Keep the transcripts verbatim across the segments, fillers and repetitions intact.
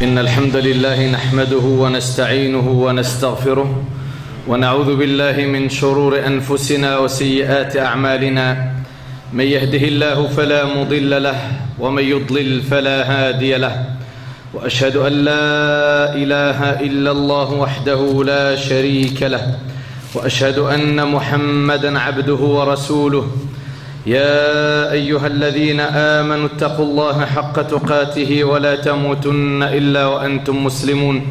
إن الحمد لله نحمده ونستعينه ونستغفره ونعوذ بالله من شرور أنفسنا وسيئات أعمالنا. من يهده الله فلا مضل له ومن يضلل فلا هادي له، وأشهد أن لا إله إلا الله وحده لا شريك له، وأشهد أن محمدًا عبده ورسوله. يا أيها الذين آمنوا اتقوا الله حق تقاته ولا تموتن إلا وأنتم مسلمون.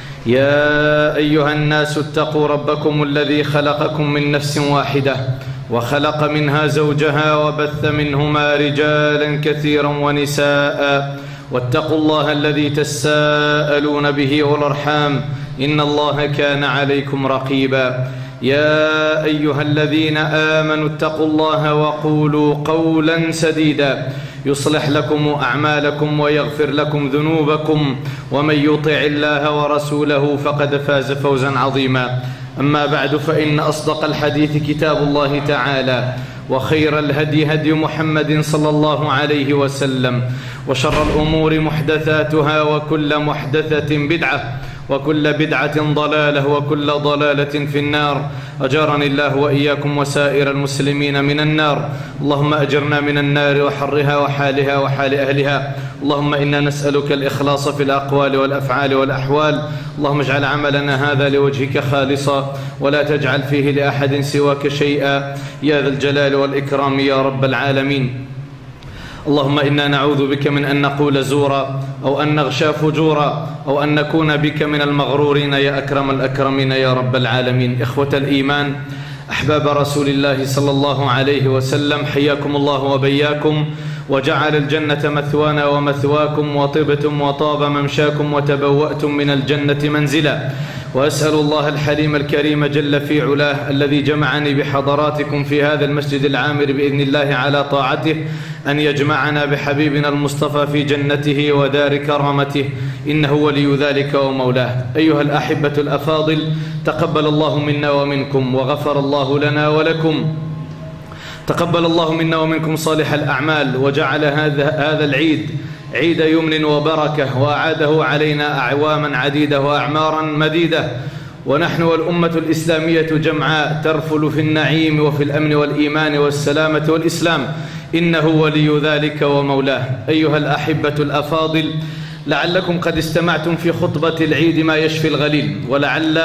يا أيها الناس اتقوا ربكم الذي خلقكم من نفس واحدة وخلق منها زوجها وبث منهما رجالا كثيرا ونساء، واتقوا الله الذي تساءلون به والأرحام إن الله كان عليكم رقيبا. يا أيها الذين آمنوا اتقوا الله وقولوا قولا سديدا يصلح لكم أعمالكم ويغفر لكم ذنوبكم، ومن يطع الله ورسوله فقد فاز فوزا عظيما. أما بعد، فإن أصدق الحديث كتاب الله تعالى، وخير الهدي هدي محمد صلى الله عليه وسلم، وشر الأمور محدثاتها، وكل محدثة بدعة، وكل بدعة ضلالة، وكل ضلالة في النار. أجارني الله وإياكم وسائر المسلمين من النار. اللهم أجرنا من النار وحرها وحالها وحال أهلها. اللهم إنا نسألك الإخلاص في الأقوال والأفعال والأحوال. اللهم اجعل عملنا هذا لوجهك خالصا، ولا تجعل فيه لأحد سواك شيئا، يا ذا الجلال والإكرام يا رب العالمين. اللهم إنا نعوذ بك من أن نقول زورا، أو أن نغشى فجورا، أو أن نكون بك من المغرورين يا أكرم الأكرمين يا رب العالمين. إخوة الإيمان، أحباب رسول الله صلى الله عليه وسلم، حياكم الله وبياكم، وجعل الجنة مثوانا ومثواكم، وطبتم وطاب ممشاكم، وتبوأتم من الجنة منزلا. وأسأل الله الحليم الكريم جل في علاه الذي جمعني بحضراتكم في هذا المسجد العامر بإذن الله على طاعته أن يجمعنا بحبيبنا المصطفى في جنته ودار كرامته، إنه ولي ذلك ومولاه. أيها الأحبة الأفاضل، تقبل الله منا ومنكم، وغفر الله لنا ولكم. تقبل الله منا ومنكم صالح الأعمال، وجعل هذا هذا العيد عيد يمن وبركة، وأعاده علينا أعواما عديدة وأعمارا مديدة، ونحن والأمة الإسلامية جمعاء ترفل في النعيم وفي الأمن والإيمان والسلامة والإسلام، إنه ولي ذلك ومولاه. أيها الأحبة الأفاضل، لعلكم قد استمعتم في خطبة العيد ما يشفي الغليل، ولعل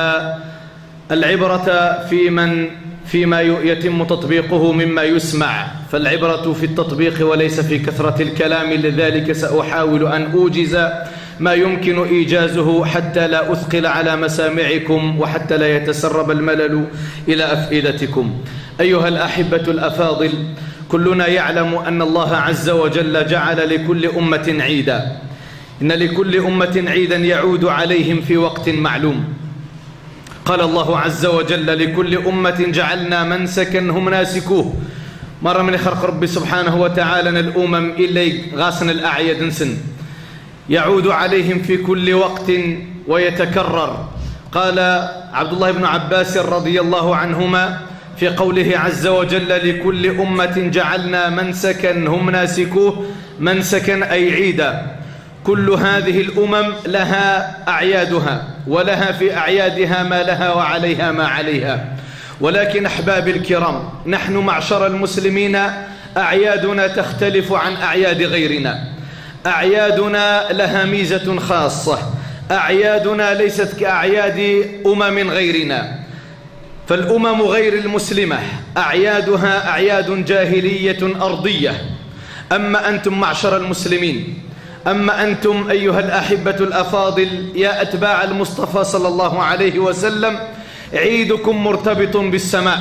العبرة في من فيما يتم تطبيقه مما يسمع، فالعبرة في التطبيق وليس في كثرة الكلام. لذلك سأحاول أن أوجز ما يمكن إيجازه حتى لا أثقل على مسامعكم، وحتى لا يتسرب الملل إلى أفئدتكم. أيها الأحبة الأفاضل، كلنا يعلم أن الله عز وجل جعل لكل أمة عيدا، إن لكل أمة عيدا يعود عليهم في وقت معلوم. قال الله عز وجل: لكل أمة جعلنا منسكا هم ناسكوه. مرة من خلق ربي سبحانه وتعالى الأمم إلي غاسن الأعياد نسن يعود عليهم في كل وقت ويتكرر. قال عبد الله بن عباس رضي الله عنهما في قوله عز وجل: لكل أمة جعلنا منسكا هم ناسكوه، منسكا أي عيدا. كل هذه الأمم لها أعيادها، ولها في أعيادها ما لها وعليها ما عليها. ولكن أحبابي الكرام، نحن معشر المسلمين أعيادنا تختلف عن أعياد غيرنا. أعيادنا لها ميزة خاصة، أعيادنا ليست كأعياد أمم غيرنا. فالأمم غير المسلمة أعيادها أعياد جاهلية أرضية. أما أنتم معشر المسلمين، أما أنتم أيها الأحبة الأفاضل يا أتباع المصطفى صلى الله عليه وسلم، عيدكم مرتبط بالسماء.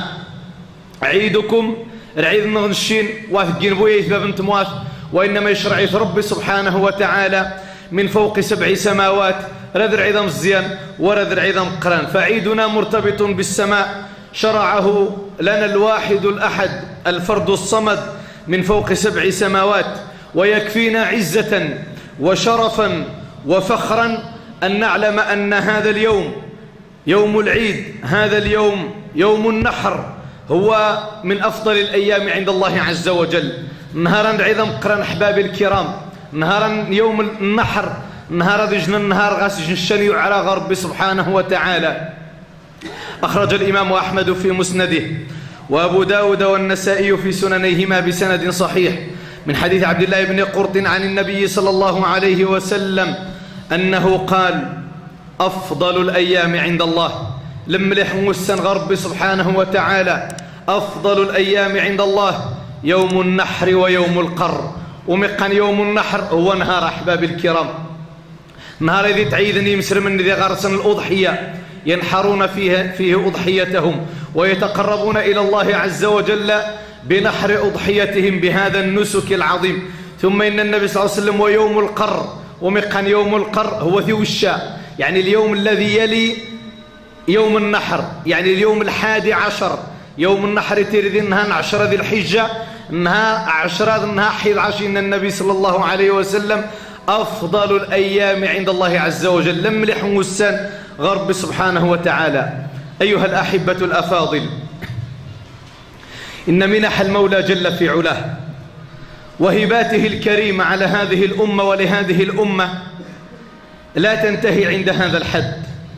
عيدكم العيد نغنشين واث جنبوية بنت مواث، وإنما يشرع ربي سبحانه وتعالى من فوق سبع سماوات، رذر عظم الزيان ورذر عظم قران. فعيدنا مرتبط بالسماء، شرعه لنا الواحد الأحد الفرد الصمد من فوق سبع سماوات. ويكفينا عزة وشرفا وفخرا أن نعلم أن هذا اليوم يوم العيد، هذا اليوم يوم النحر، هو من أفضل الأيام عند الله عز وجل. نهارا عظم قران أحبابي الكرام، نهارا يوم النحر، النهار هذا يجن النهار غاس يجن الشني على ربي سبحانه وتعالى. أخرج الإمام أحمد في مسنده وأبو داود والنسائي في سننيهما بسند صحيح من حديث عبد الله بن قرط عن النبي صلى الله عليه وسلم أنه قال: أفضل الأيام عند الله لملح موسن غرب سبحانه وتعالى، أفضل الأيام عند الله يوم النحر ويوم القر. ومقن يوم النحر هو نهار أحباب الكرام، نهار ذي تعيدني مسر من ذي غرسن الأضحية ينحرون فيه, فيه أضحيتهم ويتقربون إلى الله عز وجل بنحر أضحيتهم بهذا النسك العظيم. ثم إن النبي صلى الله عليه وسلم ويوم القر، ومقن يوم القر هو ذي الشاء، يعني اليوم الذي يلي يوم النحر، يعني اليوم الحادي عشر. يوم النحر تيرذي انها عشرة ذي الحجة، انها عشرة انها حيض عشرين. النبي صلى الله عليه وسلم أفضل الأيام عند الله عز وجل لملح موسان غرب سبحانه وتعالى. أيها الأحبة الأفاضل، إن منح المولى جل في علاه وهباته الكريمة على هذه الأمة ولهذه الأمة لا تنتهي عند هذا الحد،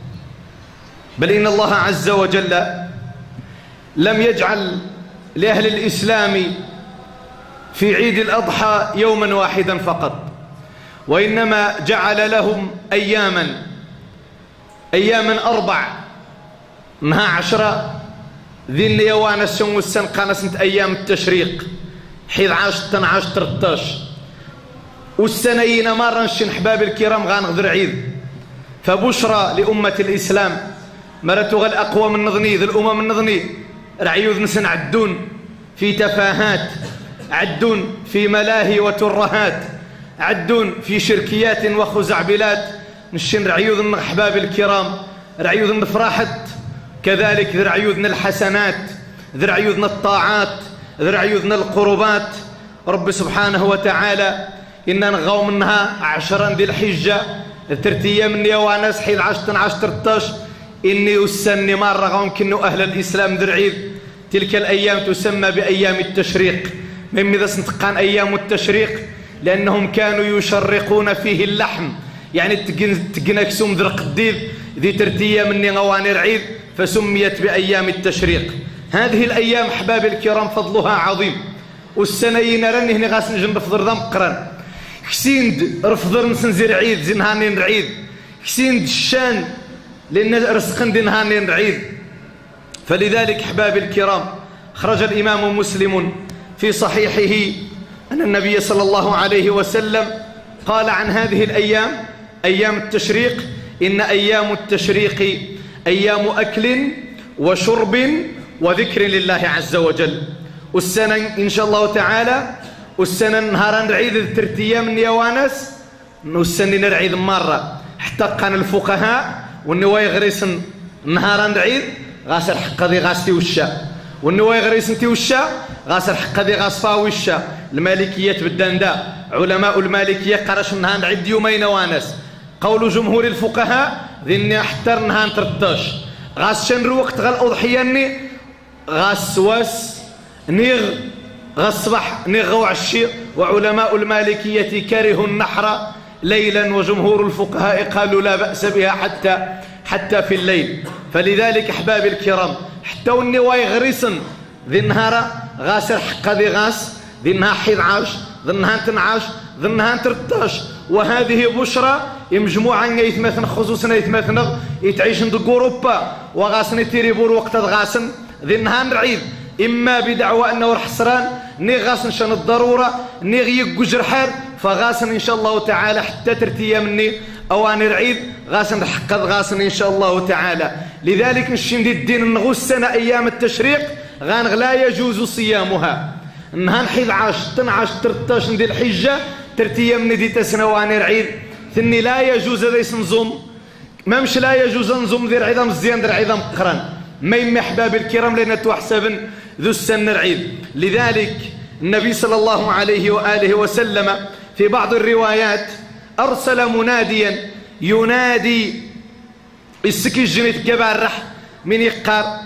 بل إن الله عز وجل لم يجعل لأهل الإسلام في عيد الأضحى يوما واحدا فقط، وإنما جعل لهم أياما أياما أربع منها عشرة ذي النيوان السن والسن قانسنت أيام التشريق حيث عاش تنعاش ترتاش والسنين مرة نشن حباب الكرام غانغذر عيد. فبشرى لأمة الإسلام مرتغى الأقوى من نظني ذي الأمم النظني رعيوذ نسن عدون في تفاهات، عدون في ملاهي وترهات، عدون في شركيات وخزعبلات. نشن رعيوذ أحباب الكرام رعيوذ نفرحت كذلك ذرعيوذنا الحسنات، ذرعيوذنا الطاعات، ذرعيوذنا القربات. رب سبحانه وتعالى إننا نغاو منها عشرا ذي الحجة ترتية من يوانس حيث عشتن عشتر التاش إني يسني مرة غاو كنو أهل الإسلام ذرعيذ. تلك الأيام تسمى بأيام التشريق، من ماذا سنتقان أيام التشريق لأنهم كانوا يشرقون فيه اللحم، يعني تقنكسوم ذر قديد ذي ترتية من غواني رعيذ فسميت بأيام التشريق. هذه الأيام أحباب الكرام فضلها عظيم، والسنين راني هنا غاس نجم بفضر ذا مقرن كسيند رفضر نسنزير عيد زنهاني نرعيد، كسيند الشان لأن رزقن دينهاني نرعيد. فلذلك أحباب الكرام خرج الإمام مسلم في صحيحه أن النبي صلى الله عليه وسلم قال عن هذه الأيام أيام التشريق: إن أيام التشريق أيام أكل وشرب وذكر لله عز وجل. والسنة إن شاء الله تعالى والسنة نهارا نرعيد الترتية من يوانس، والسنة نرعيد مرة حتى قان الفقهاء والنواي غريسن نهارا نرعيد غاسر حقا ذي غاس تيوشا، والنواي غريسن تيوشا غاسر حقا ذي غاس فاوشا. المالكية بالدندا علماء المالكية قرش نهار نعد يومين وانس. قول جمهور الفقهاء ذي حتى نهار ترتاش غاس شنر وقت غا الأضحية ني غاس واس نيغ غاس صبح نيغ وعشي. وعلماء المالكية كرهوا النحر ليلا، وجمهور الفقهاء قالوا لا بأس بها حتى حتى في الليل. فلذلك أحباب الكرام حتى والنواي غريسن ذي النهار غاسر حقا ذي غاس ذي النهار حيض عاش ذي النهار تنعاش ذي النهار ترتاش. وهذه بشرى مجموعة يتمثل خصوصا يتمثل يتعيشن دو أوروبا وغاسن تيريبور وقت غاسن ذي النهار نرعيد، إما بدعوى أنه الحسران ني غاسن شان الضرورة ني غيق جرحار فغاسن إن شاء الله تعالى حتى ترتيا مني أواني رعيد غاسن حقد غاسن إن شاء الله تعالى. لذلك نشين دي الدين نغو السنة أيام التشريق غانغ لا يجوز صيامها. نهان حيض عاش تنعاش ترتاش ندي الحجة ترتيا من دي تسنة واني رعيد ثني لا يجوز ذي نزوم ممش لا يجوز نزوم ذي رعيدة مزيان ذي رعيدة مقرن ما يم أحباب الكرام لأن توحسب ذو السن رعيد. لذلك النبي صلى الله عليه وآله وسلم في بعض الروايات أرسل مناديا ينادي السكي الجنيت كبارح من يقار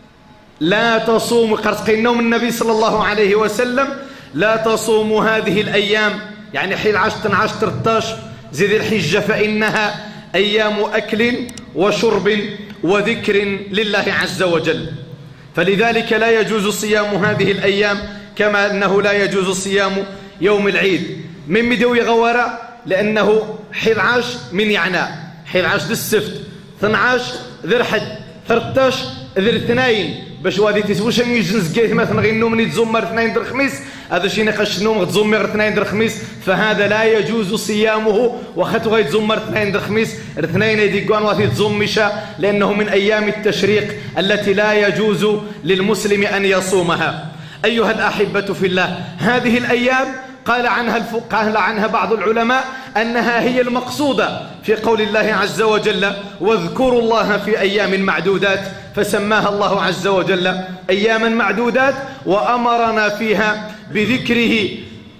لا تصوم قرصقين نوم النبي صلى الله عليه وسلم لا تصوموا هذه الأيام، يعني حين عشتن عشتر تاش ذي الحجة فإنها أيام أكل وشرب وذكر لله عز وجل، فلذلك لا يجوز صيام هذه الأيام كما أنه لا يجوز صيام يوم العيد. من مدوي غورة لأنه أحد عشر من يعنى أحد عشر ذي السفت، اثني عشر ذي الحد، ثلاثة عشر ذي الاثنين، باش وادي تسوش يجنس كيف مثلا غير النوم يتزمر اثنين در الخميس، هذا شي نقاش النوم غتزمر اثنين در الخميس، فهذا لا يجوز صيامه وخاتو غيتزمر اثنين در الخميس، الاثنين يديكوان وادي تزمشا لأنه من أيام التشريق التي لا يجوز للمسلم أن يصومها. أيها الأحبة في الله، هذه الأيام قال عنها الفقهاء قال عنها بعض العلماء أنها هي المقصودة في قول الله عز وجل واذكروا الله في أيام معدودات، فسماها الله عز وجل أياما معدودات وأمرنا فيها بذكره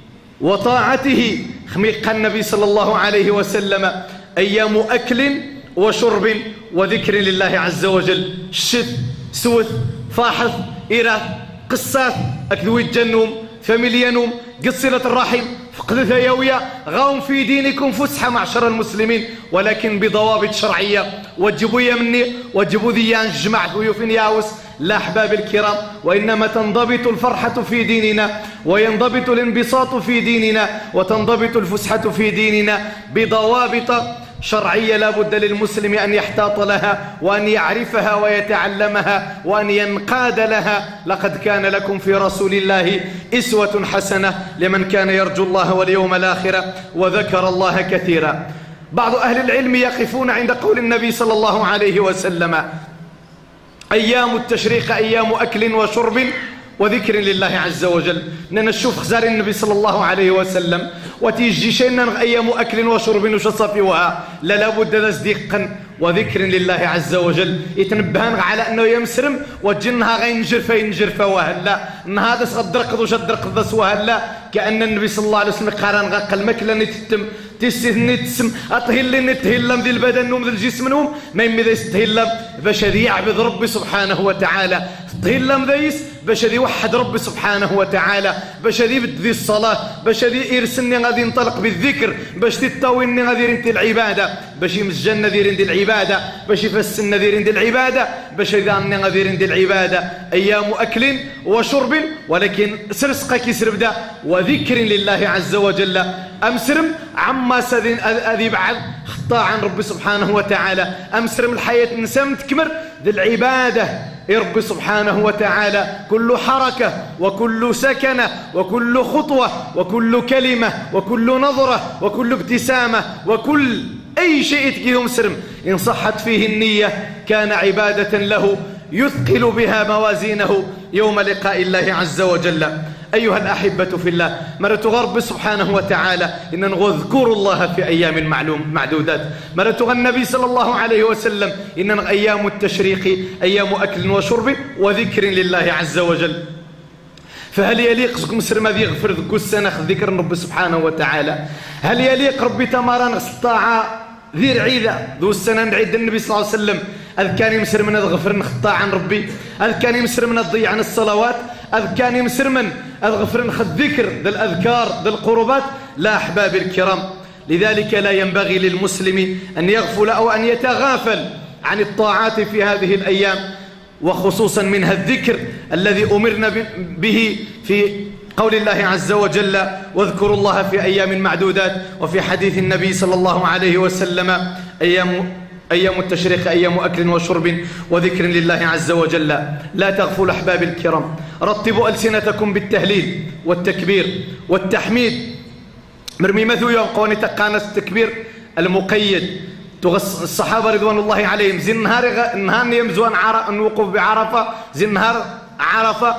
وطاعته. خميق النبي صلى الله عليه وسلم أيام أكل وشرب وذكر لله عز وجل، الشت سوث فاحث إراث قصات أكذوي الجنوم فمليانوم قصلة الرحم فقد ثيوية غاهم في دينكم فسحة معشر المسلمين، ولكن بضوابط شرعية. وجبوا يمني وجبوا ذيان جمع ضيوفين ياوس لا أحباب الكرام، وإنما تنضبط الفرحة في ديننا وينضبط الانبساط في ديننا وتنضبط الفسحة في ديننا بضوابط شرعية لا بد للمسلم أن يحتاط لها وأن يعرفها ويتعلمها وأن ينقاد لها. لقد كان لكم في رسول الله أسوة حسنة لمن كان يرجو الله واليوم الآخر وذكر الله كثيرا. بعض أهل العلم يقفون عند قول النبي صلى الله عليه وسلم أيام التشريق أيام أكل وشرب وذكر لله عز وجل. نشوف خزار النبي صلى الله عليه وسلم وتيجي شينا أيام أكل وشرب وشصفوها لا لابد تصديقا وذكر لله عز وجل. يتنبهن على أنه يمسرم وجنها غين جرفة ينجرفة وهلا نهار صدرق وش درق ذس وهلا كأن النبي صلى الله عليه وسلم قارن غق المكلة نتتم تستثني تسم أطهل نتهلم ذي البدن نوم ذي الجسم نوم ما يمدي يستهلم باش ذي يعبد ربي سبحانه وتعالى، تهلم ذيس باش ذي يوحد ربي سبحانه وتعالى، باش ذي بدي الصلاة، باش ذي يرسلني غادي ينطلق بالذكر، باش تطاويني غادي يرنت العبادة، باش يمسجن ذي يرند العبادة، باش يفسن ذي يرند العبادة، باش يذاني غادي يرند العبادة. أيام أكل وشرب ولكن سرسقك يسربدا وذكر لله عز وجل. أمسرم عما سذين أذي بعد خطا عن ربي سبحانه وتعالى، أمسرم الحياة نسم تكمر ذي العبادة رب سبحانه وتعالى، كل حركة وكل سكنة وكل خطوة وكل كلمة وكل نظرة وكل ابتسامة وكل أي شيء تكيه مسرم إن صحت فيه النية كان عبادة له يثقل بها موازينه يوم لقاء الله عز وجل. أيها الأحبة في الله، مرة غرب سبحانه وتعالى إن نذكر الله في أيام معلوم معدودات، مرة النبي صلى الله عليه وسلم إن أيام التشريق أيام أكل وشرب وذكر لله عز وجل. فهل يليق زكم مسر ما يغفر ذكو السنة ذكر رب سبحانه وتعالى؟ هل يليق ربي تمارا استطاع ذي العيدة ذو السنة نعيد النبي صلى الله عليه وسلم أذ كان يمسر من الغفر نخطا عن ربي، أذ كان يمسر من الضيع عن الصلوات، أذ كان يمسر من الغفر نخذ ذكر ذا الأذكار ذا القربات. لا أحباب الكرام، لذلك لا ينبغي للمسلم أن يغفل أو أن يتغافل عن الطاعات في هذه الأيام، وخصوصا منها الذكر الذي أمرنا به في قول الله عز وجل واذكروا الله في أيام معدودات، وفي حديث النبي صلى الله عليه وسلم أيام أيام التشريق أيام أكل وشرب وذكر لله عز وجل. لا تغفلوا أحباب الكرام، رتبوا ألسنتكم بالتهليل والتكبير والتحميد. مرمي مثو يوم قوني تقانس التكبير المقيد تغص الصحابة رضوان الله عليهم زين نهار نهار يمزوان عرف الوقوف بعرفة زين نهار عرفة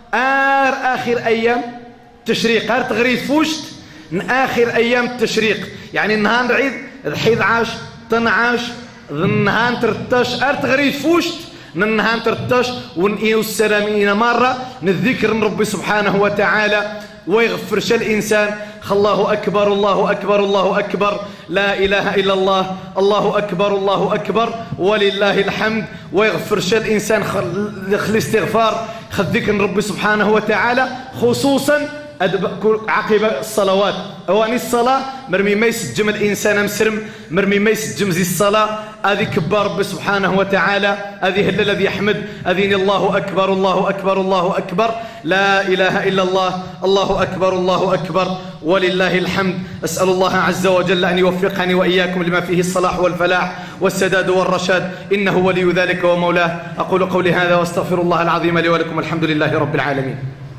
آر آخر أيام تشريق آر تغريد فوشت آخر أيام التشريق، يعني نهار عيد حيد عاش طنعاش نهان ترتاش ار تغريد فوشت نهان ترتاش ونئيو السلامين مرة نذكر من ربي سبحانه وتعالى ويغفرش الإنسان. الله أكبر الله أكبر الله أكبر لا إله إلا الله الله أكبر الله أكبر ولله الحمد. ويغفرش الإنسان خل استغفار خذ ذكر من ربي سبحانه وتعالى، خصوصا عقب الصلوات أواني الصلاة مرمي ما يسجم الإنسان مسرم مرمي ما يسجم زي الصلاة هذه كبار رب سبحانه وتعالى هذه هل الذي يحمد أذين الله أكبر الله أكبر الله أكبر لا إله إلا الله الله أكبر الله أكبر ولله الحمد. أسأل الله عز وجل أن يوفقني وإياكم لما فيه الصلاح والفلاح والسداد والرشاد إنه ولي ذلك ومولاه. أقول قولي هذا واستغفر الله العظيم لي ولكم الحمد لله رب العالمين.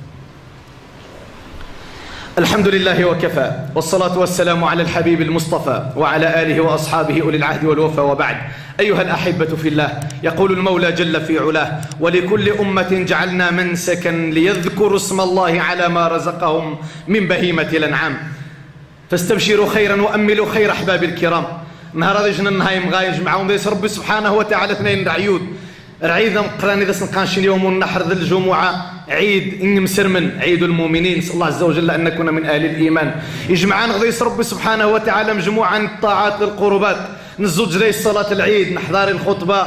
الحمد لله وكفى والصلاة والسلام على الحبيب المصطفى وعلى آله وأصحابه أولي العهد والوفا وبعد. أيها الأحبة في الله يقول المولى جل في علاه ولكل أمة جعلنا منسكا ليذكروا اسم الله على ما رزقهم من بهيمة الأنعام فاستبشروا خيرا وأملوا خير أحباب الكرام. نهار هذا جنا نهايم غاية جمعهم ذي ربي سبحانه وتعالى اثنين رعيود رعيدا مقراني ذا سنقانشين يوم النحر ذي الجمعة عيد إن مسرمن عيد المؤمنين. نسأل الله عز وجل أن نكون من أهل الإيمان. يجمعان غديس ربي سبحانه وتعالى مجموعة الطاعات للقربات نزوج ذي صلاة العيد نحضار الخطبة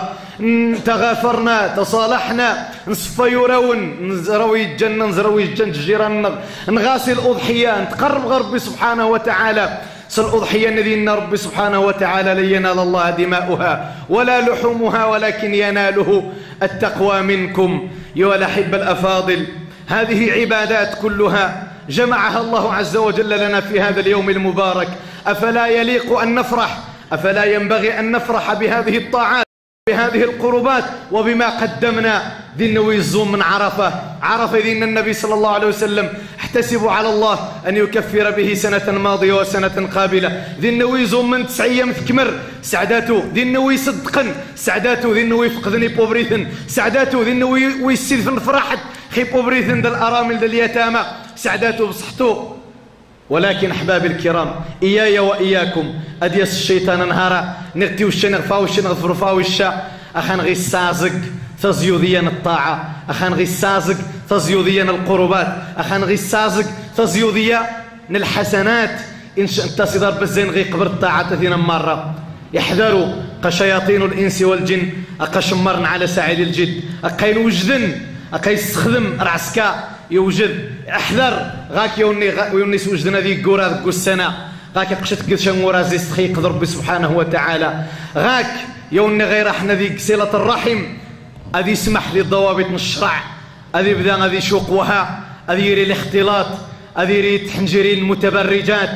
تغافرنا تصالحنا نصفى يرون نزروي الجنة نزروي الجنة جيران نغاسل الأضحية نتقرب ربي سبحانه وتعالى. الأضحية الذين ربي سبحانه وتعالى لن ينال الله دماؤها ولا لحومها ولكن يناله التقوى منكم. أيها الأحبة الأفاضل هذه عبادات كلها جمعها الله عز وجل لنا في هذا اليوم المبارك. أفلا يليق أن نفرح أفلا ينبغي أن نفرح بهذه الطاعات بهذه القربات وبما قدمنا ذي النوي الزوم من عرفة عرفة ذي النبي صلى الله عليه وسلم احتسبوا على الله أن يكفر به سنة ماضية وسنة قابلة. ذي النوي زوم من تسع أيام تكمر سعداته ذي النوي صدقا سعداته ذي النوي فقدني بوبريثن سعداته ذي النوي ويسيد فرحت خي بوبريثن ذا الأرامل ذا اليتامى سعداته بصحته. ولكن أحباب الكرام إياي وإياكم أديس الشيطان نهارا نغتي وش نغفاوش نغفرفاوش أخان غي السازق تزيوديا الطاعة أخان غي السازق تزيوديا القربات أخان غي السازق تزيوديا الحسنات إن تصدر بالزين غي قبر الطاعة ثلاثين مرة. يحذروا قشياطين الإنس والجن أقشمرن على ساعد الجد أقين وجدن أقيستخدم رعسكا يوجد احذر غاك يوني غا يوني سوجدنا ذي قورا ذكو السنة غاك قشت قشن ورا زي سخيق ربي سبحانه وتعالى غاك يوني غير احنا ذي صلة الرحم أذي سمح لي الضوابط الشرع أذي بدا أذي شوقوها أذي يري الاختلاط أذي يري تحنجري المتبرجات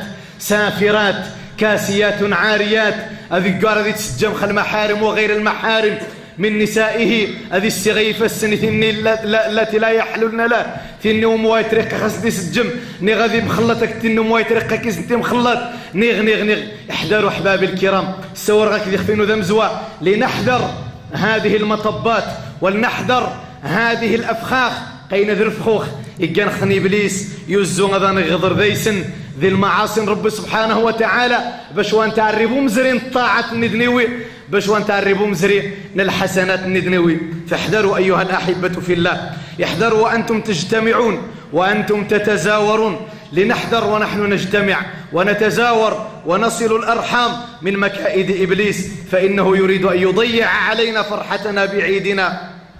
سافرات كاسيات عاريات أذي قارة ذي تسجم خل المحارم وغير المحارم من نسائه هذه السغيفة السنة التي لا يحللن له تني ومواي طريقة خاص سجم ني غادي مخلطك تني ومواي طريقة كيس انت مخلط نيغ نيغ نيغ. احذروا أحباب الكرام السور غاك يخفينو ذا مزوا لنحذر هذه المطبات ولنحذر هذه الأفخاخ قين ذي الفخوخ يقان خني إبليس يوزو غدا نغضر ذيسن ذي المعاصي رب سبحانه وتعالى باش وان تعربوا مزرين طاعة الندنوي باش وان تعربوا مزري الحسنات الندنوي. فاحذروا أيها الأحبة في الله يحذروا وأنتم تجتمعون وأنتم تتزاورون لنحذر ونحن نجتمع ونتزاور ونصل الأرحام من مكائد إبليس فإنه يريد أن يضيع علينا فرحتنا بعيدنا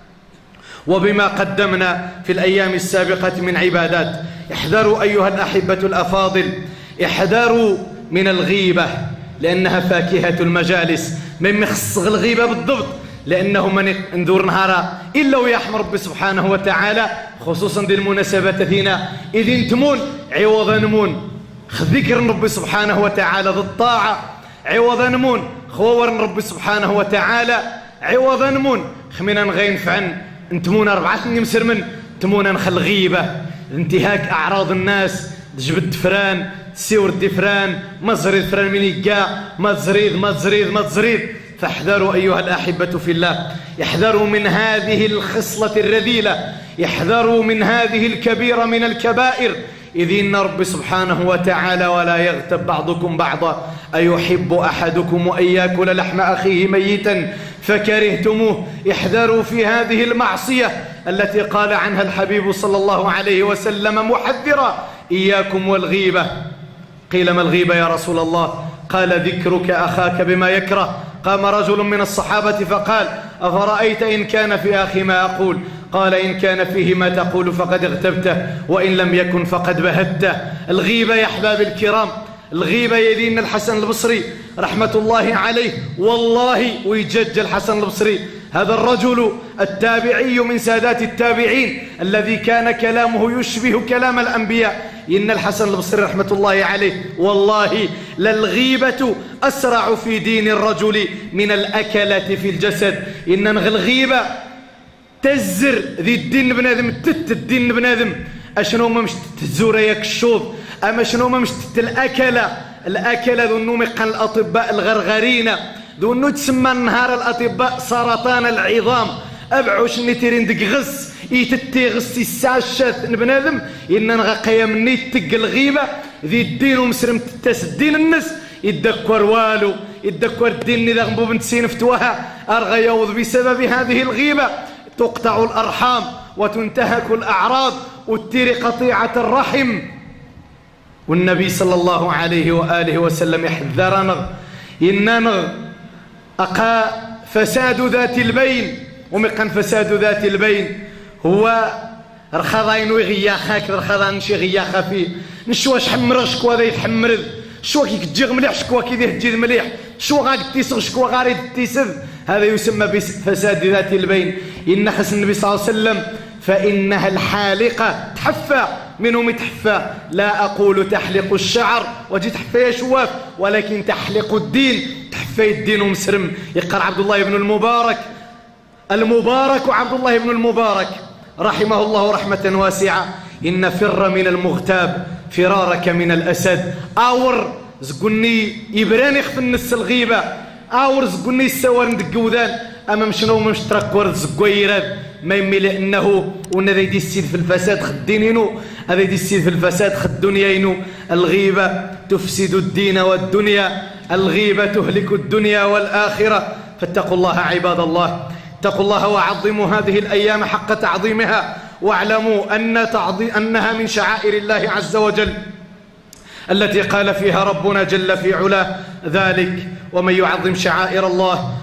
وبما قدمنا في الأيام السابقة من عبادات. احذروا أيها الأحبة الأفاضل احذروا من الغيبة لأنها فاكهة المجالس. من مخص الغيبة بالضبط لأنه من انذور نهارا إلا ويحمى ربي سبحانه وتعالى خصوصا دي المناسبات فينا إذ انتمون عوضا نمون ذكر ربي سبحانه وتعالى ذي الطاعة عوضا نمون خور ربي سبحانه وتعالى عوضا نمون خمينا نغين فعن انتمون أربعة نمسر من انتمون نخل غيبة انتهاك أعراض الناس جبد فران سيور الدفران ما تزريد فران من يقا ما تزريد ما تزريد ما تزريد. فاحذروا أيها الأحبة في الله يحذروا من هذه الخصلة الرذيلة يحذروا من هذه الكبيرة من الكبائر إذ إن رب سبحانه وتعالى ولا يغتب بعضكم بعضا أيحب أحدكم أن يأكل لحم أخيه ميتا فكرهتموه. احذروا في هذه المعصية التي قال عنها الحبيب صلى الله عليه وسلم محذرا إياكم والغيبة. قيل ما الغيبة يا رسول الله؟ قال ذكرك أخاك بما يكره. قام رجل من الصحابة فقال أفرأيت إن كان في أخي ما أقول؟ قال إن كان فيه ما تقول فقد اغتبته وإن لم يكن فقد بهته. الغيبة يا أحباب الكرام، الغيبة يدين الحسن البصري رحمة الله عليه والله ويجج الحسن البصري هذا الرجل التابعي من سادات التابعين الذي كان كلامه يشبه كلام الأنبياء. إن الحسن البصري رحمة الله عليه والله للغيبة أسرع في دين الرجل من الأكلة في الجسد. إن الغيبة تزر ذي الدين بنادم تت الدين بنادم أشنو ما مش تزوريك الشوض أما شنو ما مش الأكلة الأكلة ذو النوم قال الأطباء الغرغرين ذو النو تسمى النهار الأطباء سرطان العظام أبعوش نتيرين دق غس يتتي غس يساشات بنادم إن نغاقيا مني تق الغيبة ذي الدين ومسرم تتاس الدين الناس يدكور والو يدكور الدين إذا غنبو بنت سين فتوها أرغى يوض بسبب هذه الغيبة تقطع الأرحام وتنتهك الأعراض وتيري قطيعة الرحم. والنبي صلى الله عليه وآله وسلم يحذرنا إننا أقا فساد ذات البين ومقن فساد ذات البين هو رخضين ويغياخاك رخضان شي غياخا فيه نشوى شحمر شكوى ذا يتحمر شكوى كي تجيغ مليح شكوى كي ذي تجيغ مليح شكوى غاك تيسغ شكوى غاري تيسغ هذا يسمى بفساد ذات البين. إن خس النبي صلى الله عليه وسلم فإنها الحالقة تحفى منهم تحفى لا أقول تحلق الشعر وجي تحفى يا شواف ولكن تحلق الدين تحفى الدين ومسرم. يقرأ عبد الله بن المبارك المبارك وعبد الله بن المبارك رحمه الله رحمة واسعة إن فر من المغتاب فرارك من الأسد. أور زقني يبراني في النس الغيبة أور زقني السوار ندق وذان أما مشنو مش تركور زقويرات ما يمي لأنه وأن ذا يدي السيد في الفساد خدينينو هذا يدي السيد في الفساد خد دنياينو. الغيبة تفسد الدين والدنيا الغيبة تهلك الدنيا والآخرة. فاتقوا الله عباد الله اتقوا الله وعظموا هذه الأيام حق تعظيمها واعلموا أن تعظيم أنها من شعائر الله عز وجل التي قال فيها ربنا جل في علاه ذلك ومن يعظم شعائر الله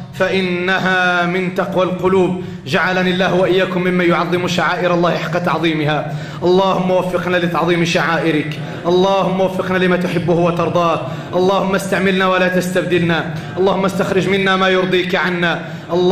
فإنها من تقوى القلوب. جعلني الله وإياكم ممن يعظم شعائر الله حق تعظيمها. اللهم وفقنا لتعظيم شعائرك، اللهم وفقنا لما تحبه وترضاه، اللهم استعملنا ولا تستبدلنا، اللهم استخرج منا ما يرضيك عنا،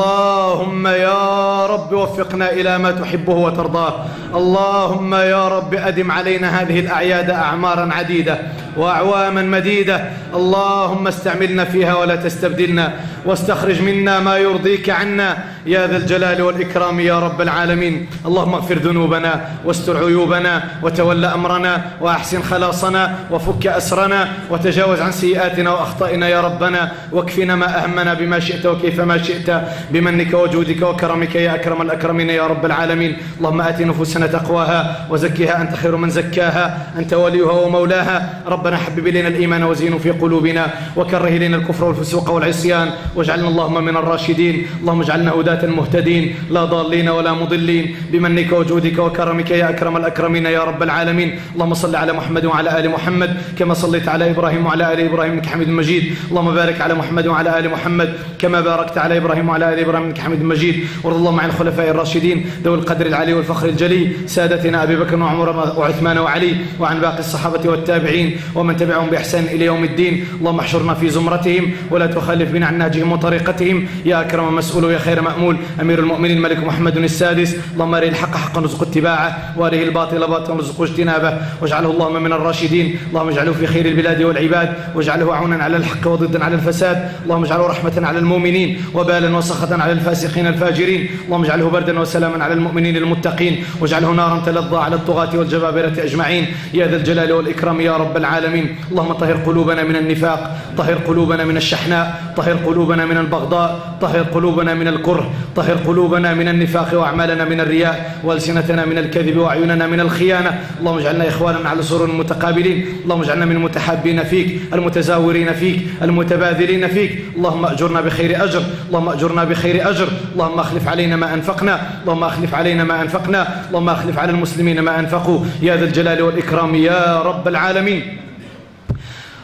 اللهم يا رب وفقنا إلى ما تحبه وترضاه، اللهم يا رب أدم علينا هذه الأعياد أعمارا عديدة وأعواما مديدة، اللهم استعملنا فيها ولا تستبدلنا، واستخرج منا ما يرضيك عنا يا ذا الجلال والإكرام يا رب العالمين. اللهم اغفر ذنوبنا واستر عيوبنا وتولى أمرنا وأحسن خلاصنا وفك أسرنا وتجاوز عن سيئاتنا وأخطائنا يا ربنا، واكفنا ما أهمنا بما شئت وكيف ما شئت بمنك وجودك وكرمك يا أكرم الأكرمين يا رب العالمين. اللهم آت نفوسنا تقواها وزكها أنت خير من زكاها أنت وليها ومولاها. ربنا حبب إلينا الإيمان وزينه في قلوبنا وكره إلينا الكفر والفسوق والعصيان واجعلنا اللهم من الراشدين. اللهم اجعلنا هداة مهتدين لا ضالين ولا مضلين بمنك وجودك وكرمك يا أكرم الأكرمين يا رب العالمين. اللهم صل على محمد وعلى آل محمد كما صليت على إبراهيم وعلى آل إبراهيم إنك حميد مجيد. اللهم بارك على محمد وعلى آل محمد كما باركت على إبراهيم وعلى آل إبراهيم إنك حميد مجيد. وارض اللهم عن الخلفاء الراشدين ذوي القدر العلي والفخر الجلي سادتنا أبي بكر وعمر وعثمان وعلي وعن باقي الصحابة والتابعين ومن تبعهم بإحسان إلى يوم الدين. اللهم احشرنا في زمرتهم ولا تخلف بنا عن نهجهم وطريقتهم يا أكرم مسؤول ويا خير مأمول. أمير المؤمنين الملك محمد السادس اللهم أريه الحق حقا وارزق اتباعه وأريه الباطل باطلا وارزق اجتنابه واجعله اللهم من الراشدين. اللهم اجعله في خير البلاد والعباد واجعله عونا على الحق وضدا على الفساد. اللهم اجعله رحمة على المؤمنين وبالا وسخطا على الفاسقين الفاجرين. اللهم اجعله بردا وسلاما على المؤمنين المتقين واجعله نارا تلظى على الطغاة والجبابرة أجمعين يا ذا الجلال والإكرام يا رب العالمين. اللهم طهر قلوبنا من النفاق، طهر قلوبنا من الشحناء، طهر قلوبنا من البغضاء، طهر قلوبنا من الكره، طهر قلوبنا من النفاق وأعمالنا من الرياء وألسنتنا من الكذب وأعيننا من الخيانة. اللهم اجعلنا إخوانا على سرور متقابلين. اللهم اجعلنا من المتحابين فيك المتزاورين فيك المتباذلين فيك. اللهم أجرنا بخير أجر، اللهم أجرنا بخير أجر. اللهم أخلف علينا ما أنفقنا، اللهم أخلف علينا ما أنفقنا، اللهم أخلف على المسلمين ما أنفقوا يا ذا الجلال والإكرام يا رب العالمين.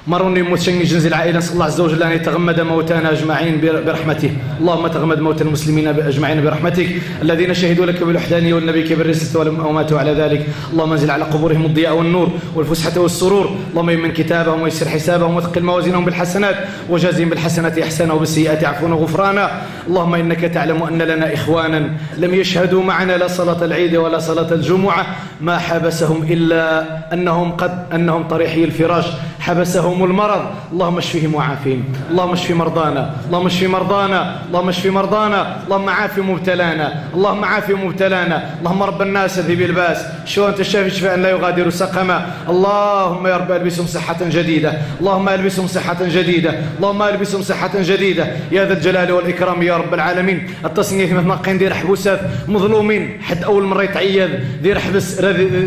مروني موتشنج جنز العائلة، نسأل الله عز وجل أن يتغمد موتانا أجمعين برحمته. اللهم تغمد موت المسلمين أجمعين برحمتك الذين شهدوا لك بالوحدانية والنبي بالرسالة وماتوا على ذلك. اللهم انزل على قبورهم الضياء والنور والفسحة والسرور. اللهم يمن كتابهم ويسر حسابهم وثقل موازينهم بالحسنات وجازهم بالحسنات إحسانا وبالسيئات عفوا وغفرانا. اللهم إنك تعلم أن لنا إخوانا لم يشهدوا معنا لا صلاة العيد ولا صلاة الجمعة، ما حبسهم إلا أنهم قد أنهم طريحي الفراش، حبسهم المرض. اللهم اشفهم وعافهم، اللهم اشف مرضانا، اللهم اشف مرضانا، اللهم اشف مرضانا، اللهم عاف مبتلانا، اللهم عاف مبتلانا. اللهم رب الناس ذهب الباس، شو أنت الشافي شفاء لا يغادر سقما. اللهم يا رب البسهم صحة جديدة، اللهم البسهم صحة جديدة، اللهم البسهم صحة جديدة يا ذا الجلال والإكرام يا رب العالمين. التصنيف مثل ما قاين دير حبوسات مظلومين، حد أول مرة يتعيد دير حبس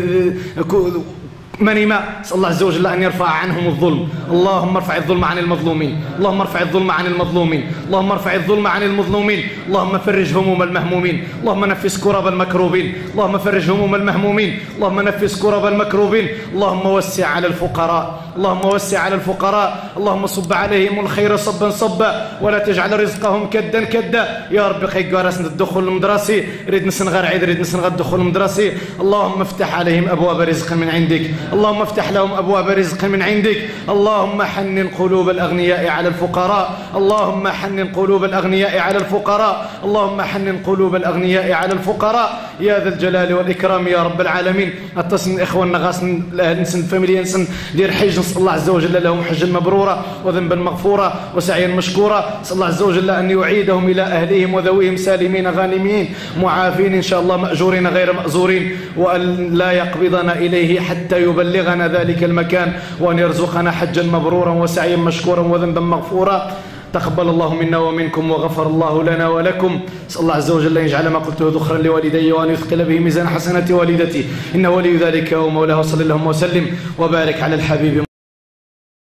ماني ما. اسال الله عز وجل ان يرفع عنهم الظلم. اللهم ارفع الظلم عن المظلومين، اللهم ارفع الظلم عن المظلومين، اللهم ارفع الظلم عن المظلومين. اللهم فرج هموم المهمومين، اللهم نفس كرب المكروبين، اللهم فرج هموم المهمومين، اللهم نفس كرب المكروبين. اللهم وسع على الفقراء، اللهم وسع على الفقراء، اللهم صب عليهم الخير صبا صبا ولا تجعل رزقهم كدا كدا. يا رب خيك راسنا الدخول المدرسي، ريد نسن غير عيد، ريد نسن غير الدخول المدرسي. اللهم افتح عليهم ابواب رزق من عندك، اللهم افتح لهم أبواب رزق من عندك. اللهم حنن قلوب الأغنياء على الفقراء، اللهم حنن قلوب الأغنياء على الفقراء، اللهم حنن قلوب الأغنياء على الفقراء يا ذا الجلال والإكرام يا رب العالمين. اتصل إخواننا غاسن نسن فاميليا نسن دير حج، نسأل الله عز وجل لهم حجا مبرورا وذنبا مغفورا وسعيا مشكورا. نسأل الله عز وجل أن يعيدهم إلى أهليهم وذويهم سالمين غانمين معافين إن شاء الله، مأجورين غير مأزورين، وأن لا يقبضنا إليه حتى يبلغنا ذلك المكان، وأن يرزقنا حجا مبرورا وسعيا مشكورا وذنبا مغفورا. تقبل الله منا ومنكم وغفر الله لنا ولكم. اسال الله عز وجل ان يجعل ما قلته ذخرا لوالدي وان يثقل به ميزان حسنات والدتي، انه ولي ذلك ومولاه. صلى الله وسلم وبارك على الحبيب